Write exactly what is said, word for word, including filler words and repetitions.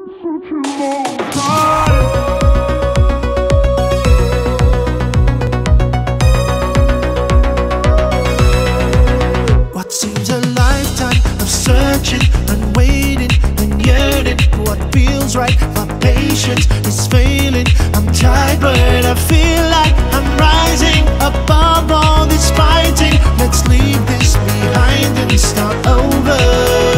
What seems a lifetime of searching and waiting and yearning. What feels right, my patience is failing. I'm tired but I feel like I'm rising above all this fighting. Let's leave this behind and start over.